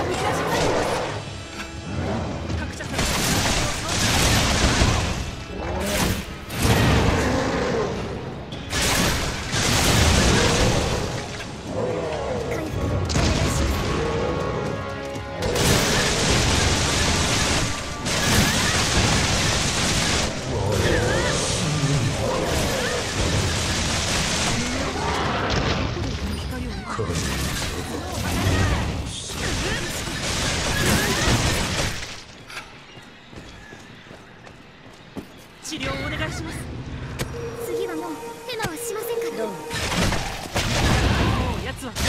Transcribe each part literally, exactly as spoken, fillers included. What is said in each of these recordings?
治療をお願いします。 次はもうヘマはしませんから。どうも。 もう奴は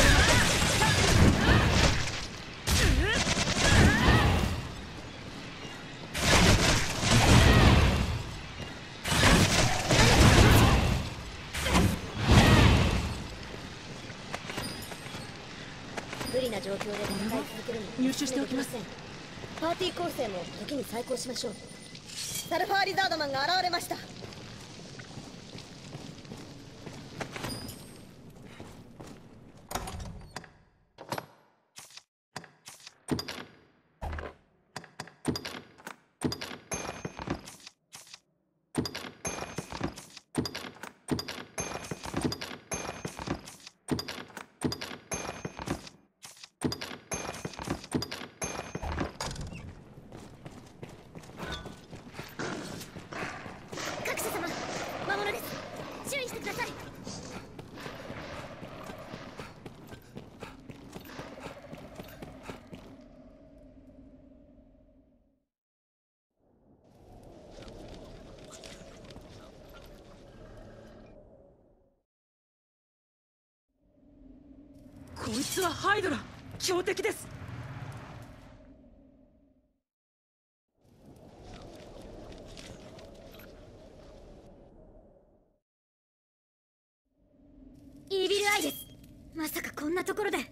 不利な状況で戦い続けるの入手しておきます。 パーティー構成も時に再考しましょう。サルファーリザードマンが現れました。 こいつはハイドラ、強敵です。 イービルアイです。まさかこんなところで。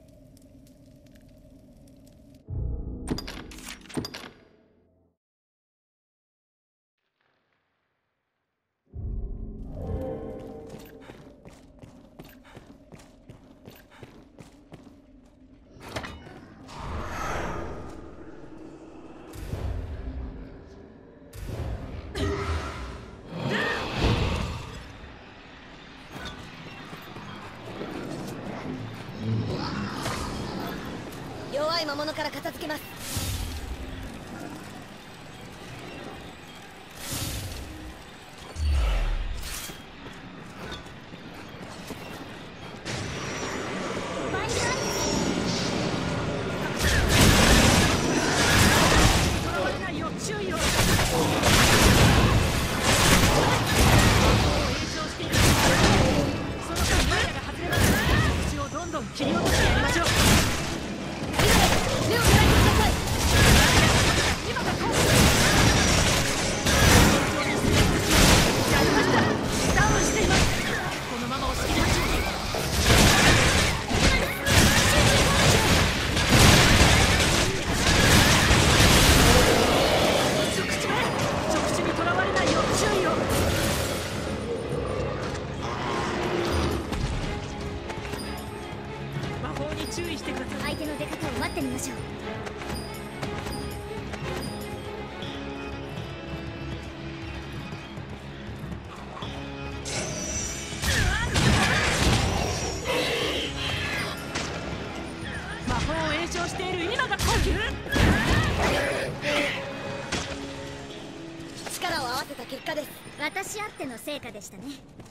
弱い魔物から片付けます。 捕らわれないよう注意を。その間ワイヤが外れます。口をどんどん切り落としてやりましょう。 目を開いてください。 今がコース。やりました。ダウンしています。このまま押し切りましょう。直地へ直地にとらわれないよう注意を。魔法に注意してください。 相手の出方を待ってみましょう。 魔法を延長している今が攻撃。 力を合わせた結果です。私あっての成果でしたね。